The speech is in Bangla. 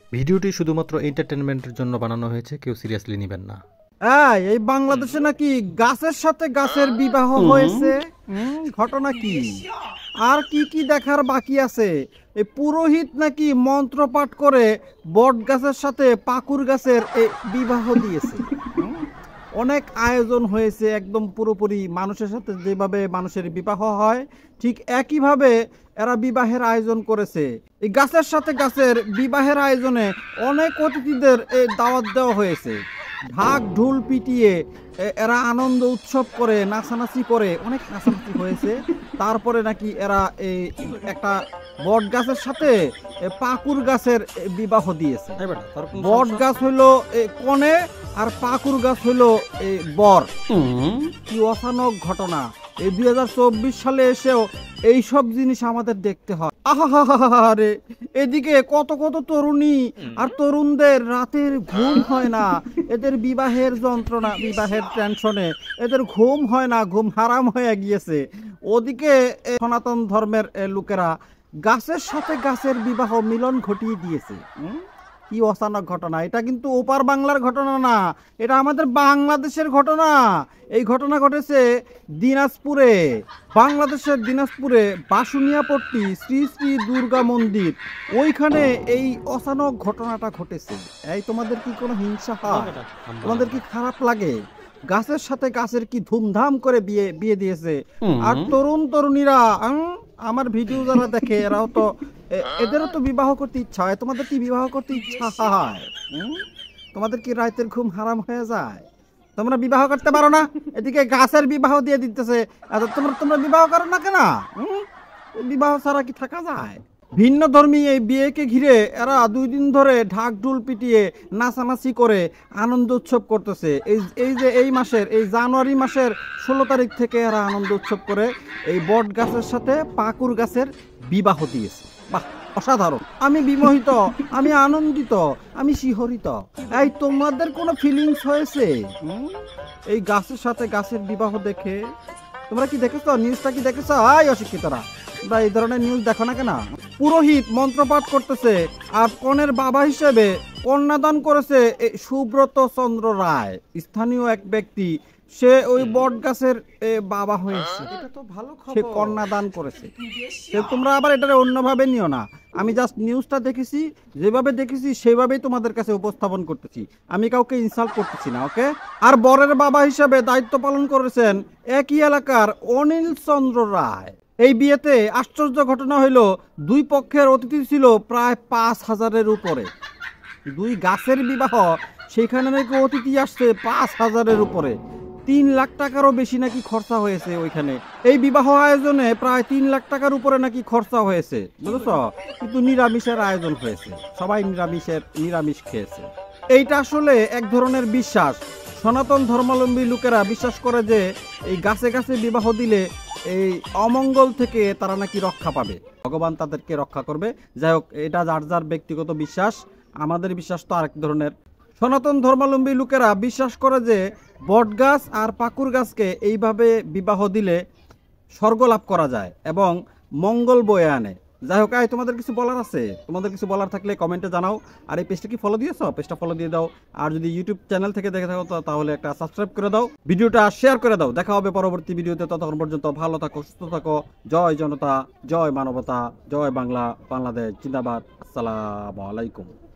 ভিডিওটি শুধুমাত্র এন্টারটেনমেন্টের জন্য বানানো হয়েছে, কেউ সিরিয়াসলি নেবেন না। এই বাংলাদেশে নাকি গাছের সাথে গাছের বিবাহ হয়েছে, ঘটনা কি? আর কি কি দেখার বাকি আছে? এই পুরোহিত নাকি মন্ত্র পাঠ করে বট গাছের সাথে পাকুর গাছের বিবাহ দিয়েছে। অনেক আয়োজন হয়েছে, একদম পুরোপুরি মানুষের সাথে যেভাবে মানুষের বিবাহ হয় ঠিক একইভাবে এরা বিবাহের আয়োজন করেছে। এই গাছের সাথে গাছের বিবাহের আয়োজনে অনেক অতিথিদের দাওয়াত দেওয়া হয়েছে। ঢাক ঢোল পিটিয়ে এরা আনন্দ উৎসব করে, নাচানাচি করে, অনেক নাচানাচি হয়েছে। তারপরে নাকি এরা এই একটা বট গাছের সাথে পাকুর গাছের বিবাহ দিয়েছে। বট গাছ হইলো কনে আর পাকুর গাছ হইলো বর। কি অচানক ঘটনা! এই 2024 সালে এসেও এইসব জিনিস আমাদের দেখতে হয়। আহারে, এদিকে কত কত তরুণী আর তরুণদের রাতের ঘুম হয় না, এদের বিবাহের যন্ত্রণা, বিবাহের টেনশনে এদের ঘুম হয় না, ঘুম হারাম হয়ে গিয়েছে। ওদিকে সনাতন ধর্মের লোকেরা গাছের সাথে গাছের বিবাহ মিলন ঘটিয়ে দিয়েছে। কি অচানক ঘটনা! এটা কিন্তু ওপার বাংলার ঘটনা না, এটা আমাদের বাংলাদেশের ঘটনা। এই ঘটনা ঘটেছে দিনাজপুরে, বাংলাদেশের দিনাজপুরে বাসুনিয়াপট্টি শ্রী শ্রী দুর্গা মন্দির, ওইখানে এই অচানক ঘটনাটা ঘটেছে। এই তোমাদের কি কোনো হিংসা হয়? তোমাদের কি খারাপ লাগে? গাছের সাথে গাছের কি ধুমধাম করে বিয়ে দিয়েছে। আর তরুণ তরুণীরা, আমার ভিডিও যারা দেখে এরাও তো, এদেরও তো বিবাহ করতে ইচ্ছা হয়। তোমাদের কি বিবাহ করতে ইচ্ছা হয়? তোমাদের কি রাতের ঘুম হারাম হয়ে যায়? তোমরা বিবাহ করতে পারো না, এদিকে গাছের বিবাহ দিয়ে দিতেছে। তোমরা বিবাহ করো না কেন? বিবাহ ছাড়া কি থাকা যায়? ভিন্ন ধর্মী এই বিয়েকে ঘিরে এরা 2 দিন ধরে ঢাক ঢোল পিটিয়ে নাচানাচি করে আনন্দ উৎসব করতেছে। এই মাসের, এই জানুয়ারি মাসের 16 তারিখ থেকে এরা আনন্দ উৎসব করে এই বট গাছের সাথে পাকুর গাছের বিবাহ দিয়েছে। বাহ, অসাধারণ! আমি বিমোহিত, আমি আনন্দিত, আমি শিহরিত। এই তোমাদের কোনো ফিলিংস হয়েছে এই গাছের সাথে গাছের বিবাহ দেখে? তোমরা কি দেখেছো? নিউজটা কি দেখেছো? অশিক্ষিতরা, বা এই ধরনের নিউজ দেখো না কেন? পুরোহিত মন্ত্রপাঠ করতেছে আর কনের বাবা হিসেবে কন্যাদান করেছে সুব্রত চন্দ্র রায়, স্থানীয় এক ব্যক্তি। সে ওই বট গাছের বাবা হয়েছে, সে কন্যাদান করেছে। তোমরা আবার এটা অন্যভাবে নিও না। আমি জাস্ট নিউজটা দেখেছি, যেভাবে দেখেছি সেভাবেই তোমাদের কাছে উপস্থাপন করতেছি। আমি কাউকে ইনসাল্ট করতেছি না, ওকে? আর বরের বাবা হিসেবে দায়িত্ব পালন করেছেন একই এলাকার অনিল চন্দ্র রায়। এই বিয়েতে আশ্চর্য ঘটনা হইল, 2 পক্ষের অতিথি ছিল প্রায় 5000-এর উপরে। 2 গাছের বিবাহ, সেখানে নাকি অতিথি আসছে 5000-এর উপরে। 3 লাখ টাকারও বেশি নাকি খরচা হয়েছে ওইখানে। এই বিবাহ আয়োজনে প্রায় 3 লাখ টাকার উপরে নাকি খরচা হয়েছে, বুঝেছো? কিন্তু নিরামিষের আয়োজন হয়েছে, সবাই নিরামিষ খেয়েছে। এইটা আসলে এক ধরনের বিশ্বাস। সনাতন ধর্মাবলম্বী লোকেরা বিশ্বাস করে যে এই গাছে গাছে বিবাহ দিলে এই অমঙ্গল থেকে তারা নাকি রক্ষা পাবে, ভগবান তাদেরকে রক্ষা করবে। যাই হোক, এটা যার যার ব্যক্তিগত বিশ্বাস। আমাদের বিশ্বাস তো আরেক ধরনের। সনাতন ধর্মাবলম্বী লোকেরা বিশ্বাস করে যে বট গাছ আর পাকুর গাছকে এইভাবে বিবাহ দিলে স্বর্গ লাভ করা যায় এবং মঙ্গল বয়ে আনে। যাই হোক, তোমাদের কিছু বলার আছে? তোমাদের কিছু বলার থাকলে কমেন্টে জানাও। আর এই পেজটা কি ফলো দিয়েছো? পেজটা ফলো দিয়ে দাও। আর যদি ইউটিউব চ্যানেল থেকে দেখে থাকো তাহলে একটা সাবস্ক্রাইব করে দাও, ভিডিওটা শেয়ার করে দাও। দেখা হবে পরবর্তী ভিডিওতে। ততক্ষণ পর্যন্ত ভালো থাকো, সুস্থ থাকো। জয় জনতা, জয় মানবতা, জয় বাংলা, বাংলাদেশ জিন্দাবাদ। আসসালামু আলাইকুম।